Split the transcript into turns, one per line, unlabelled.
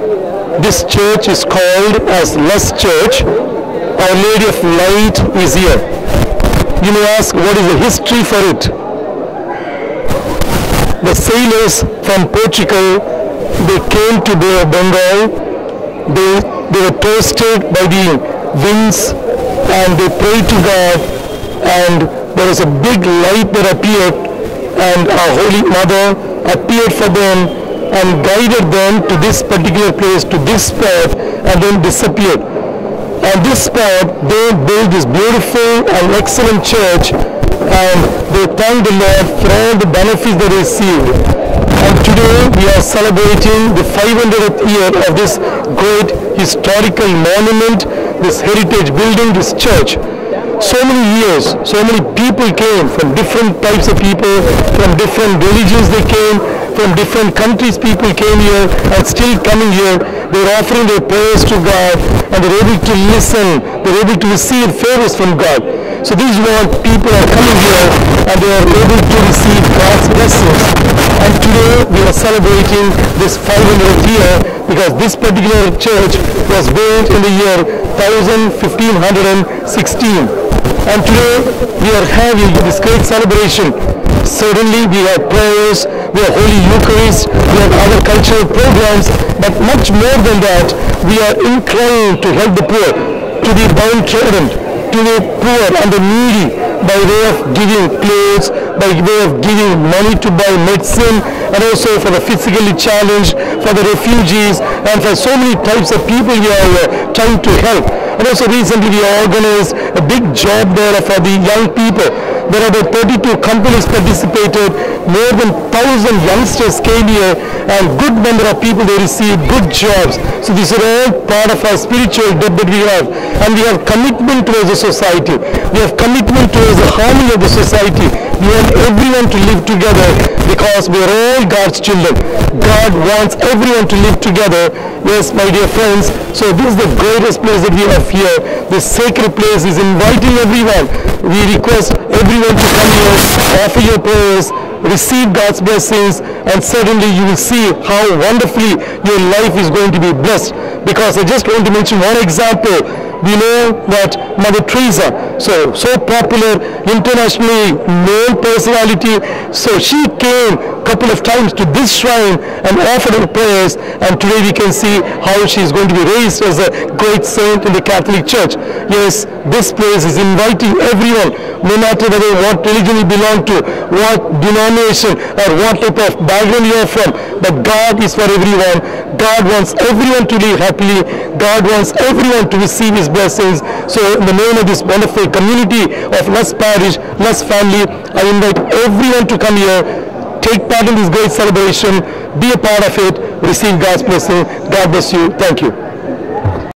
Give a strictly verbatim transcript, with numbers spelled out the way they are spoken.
This church is called as Luss Church. Our Lady of Light is here. You may ask, what is the history for it? The sailors from Portugal, they came to the Bengal. They, they were toasted by the winds and they prayed to God, and there was a big light that appeared, and our Holy Mother appeared for them and guided them to this particular place, to this spot, and then disappeared. On this spot, they built this beautiful and excellent church, and they thanked the Lord for all the benefits they received. And today we are celebrating the five hundredth year of this great historical monument, this heritage building, this church. So many years, so many people came from different types of people, from different religions they came, from different countries people came here and still coming here. They're offering their prayers to God and they're able to listen, they're able to receive favors from God. So this is what people are coming here and they are able to receive God's blessings. And today we are celebrating this five hundredth year because this particular church was built in the year fifteen sixteen. And today we are having this great celebration. Certainly we have prayers, we have Holy Eucharist, we have other cultural programs, but much more than that, we are inclined to help the poor, to the downtrodden, to the poor and the needy, by way of giving clothes, by way of giving money to buy medicine, and also for the physically challenged, for the refugees, and for so many types of people we are uh, trying to help. And also recently we organized a big job there for the young people. There are about thirty-two companies participated, more than one thousand youngsters came here, and good number of people, they received good jobs. So these are all part of our spiritual debt that we have. And we have commitment towards the society. We have commitment towards the harmony of the society. We want everyone to live together because we are all God's children. God wants everyone to live together. Yes, my dear friends, so this is the greatest place that we have here. This sacred place is inviting everyone. We request everyone to come here, offer your prayers, receive God's blessings, and certainly you will see how wonderfully your life is going to be blessed. Because I just want to mention one example. We know that Mother Teresa, so so popular, internationally known personality, so she came a couple of times to this shrine and offered her prayers, and today we can see how she is going to be raised as a great saint in the Catholic Church. Yes, this place is inviting everyone, no matter whether what religion you belong to, what denomination or what type of background you are from, but God is for everyone. God wants everyone to live happily. God wants everyone to receive His blessings. So in the name of this wonderful community of Luss Parish, Luss family, I invite everyone to come here, take part in this great celebration, be a part of it, receive God's blessing. God bless you. Thank you.